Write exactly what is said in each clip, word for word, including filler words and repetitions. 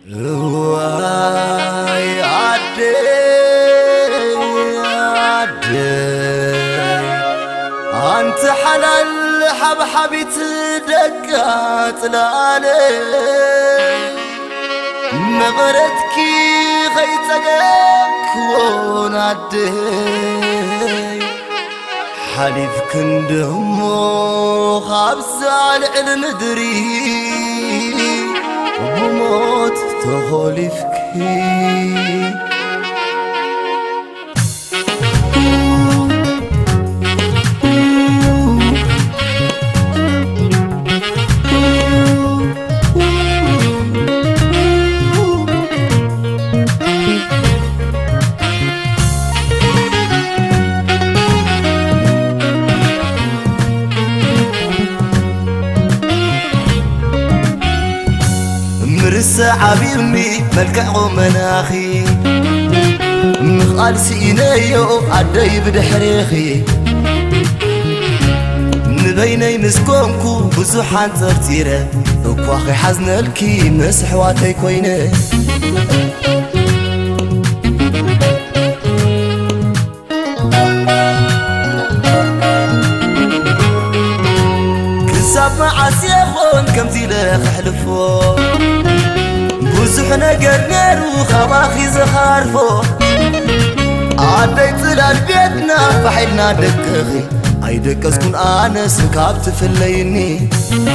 واي عدي عدي أنت حلال حبحبي تدقات لالي مغردك غيتك ونعدي حليف كندمو خابس على المدري وبموت تخولفكي مرسى عبيرني ملكع مناخي مخال سينيو عدي بدحريخي نبيني مسكونكو بزوحان ترتيرة وكواخي حزن الكي مسحواتي كوينة كساب معاسيخون كمتي لخ حلفو بوزحنا قرنير وخباخي زخارفو عديت لالبيتنا فحيلنا دكخي اي دكسكن انس كابت في الليني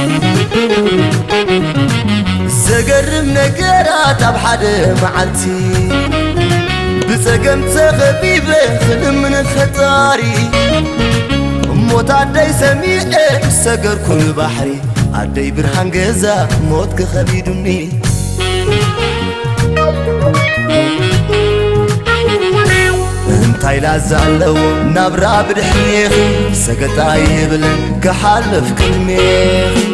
زقرم نقرات بحد معلتي بسقم تغبيبه خدم من الخطاري موت عدي سميع سقر كل بحري عدي برحان قزا موتك خبيدني انتاي لازالو نبرا بدحريخي سقطا يبلن كحالف كلميخي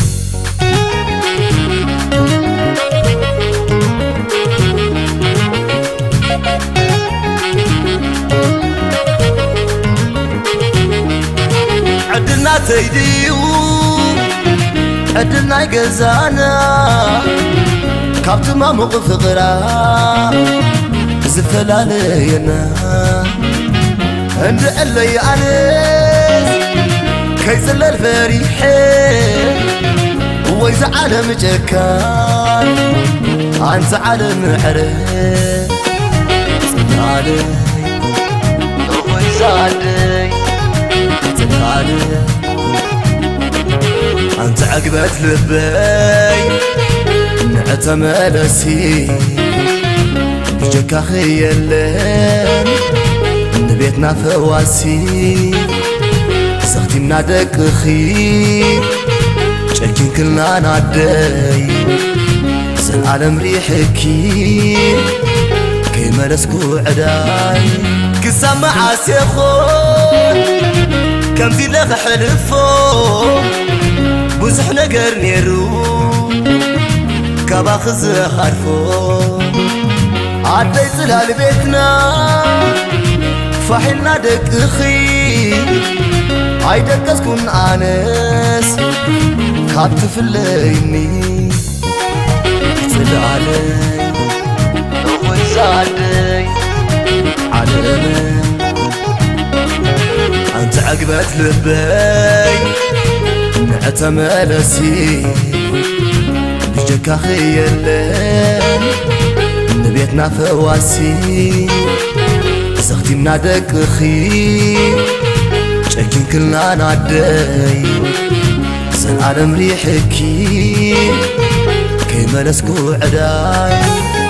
عدلنا تيديو عدلنا يقزانا كابت ما موقف غرا زفلالينا عند اللي أنس كيزل الفريحين ويزعل مجكان عن زعل محرم زعلي ويزعلي زعلي أنت عقبت لبي نعتملسي بجكا خيالين نبيتنا فواسي سختي منادك خير شاكين كلنا نعدي سن عالم ريحكي كيما لسكو عداي كسام عاسيخون كم في لغ حلفو بوزحنا قرنيرو كباخز خارفو عديت لالبيتنا فحلنا دكخي عيدك اسكن انس كابت في الليني تلعلي وزادي علمي انت عقبت لبي نعتملسي بجكا خيالين نبيتنا فواسي سختي منادك خير شاكين كلنا نعدي سن عالم ريحكي كيما لسكو عداي